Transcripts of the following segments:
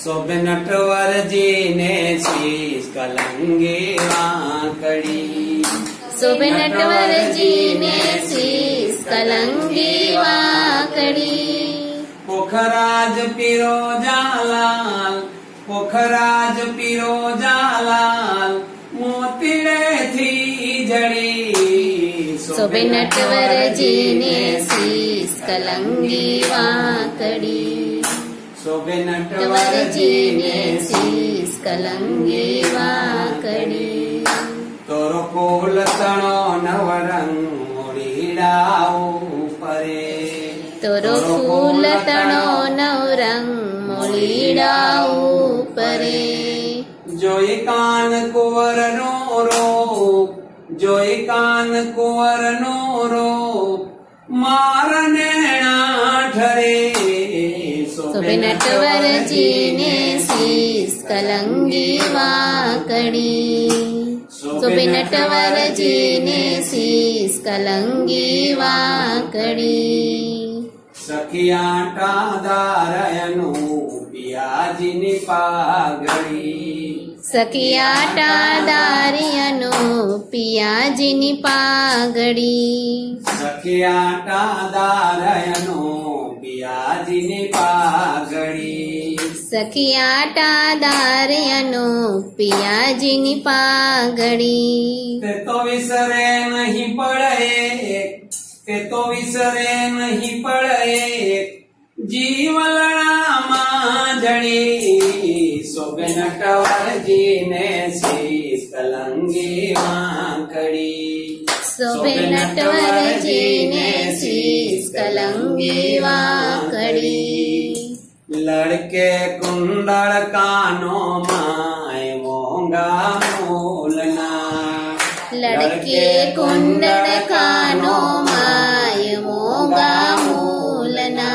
शोभे नटवर जी ने शीश कलंगी वाकड़ी। शोभे नटवर जी ने शीश कलंगी वाकड़ी। पोखराज पिरोजा लाल, पोखराज पिरोजा लाल, मोतीड़े थी जड़ी। शोभे नटवर जी ने शीश कलंगी वाकड़ी। शोभे नटवर जी ने शीश कलंगी वाकड़ी। तोरो फूल तणो नवरंग मोड़ीड़ाओ परे। तोरो फूल तणो नवरंग मोड़ीड़ाओ परे। जोई कान कुंवर नो रूप, जोई कान कुंवर नो रूप, मार नैना ठरे। शोभे नटवर जी ने शीश कलंगी वाकड़ी। शोभे नटवर जी ने शीश कलंगी वाकड़ी। सखिया टादारयनु पियाजिनी पागड़ी। सखिया टादारियनु पियाजिनी पागड़ी। सखिया टादारयनु पियाजिनी पागड़ी। सखिया टादारयनु पियाजिनी पागड़ी। ते तो विसरे नहीं पड़े, ते तो विसरे नहीं पड़े, जीवलड़ा मांझड़ी। शोभे नटवर जी ने शीश कलंगी वाकड़ी। शोभे नटवर जी ने शीश कलंगी वाकड़ी। लड़के कुंडल कानों माए मोंगा मूलना। लड़के कुंडल कानों माय मोंगा मूलना।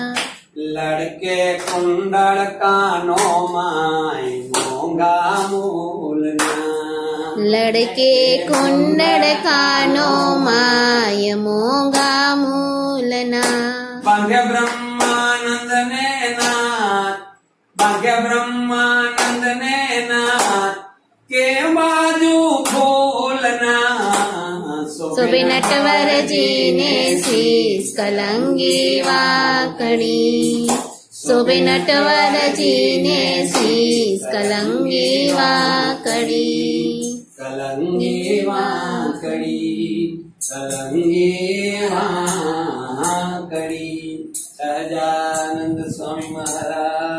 लड़के कुंडल कानों माय मोंगा मूलना। लड़के कुंडल कानों माय मोंगा मूलना। भाग्य ब्रह्मानंद ने नाथ, भाग्य ब्रह्मानंद ने नाथ, के बाजू खोलना। शोभे नटवर जी ने शीश कलंगी वाकड़ी। शोभे नटवर जी ने शीश कलंगी वाकड़ी। कलंगी वाकड़ी, कलंगी वाकड़ी। सहजानंद स्वामी महाराज।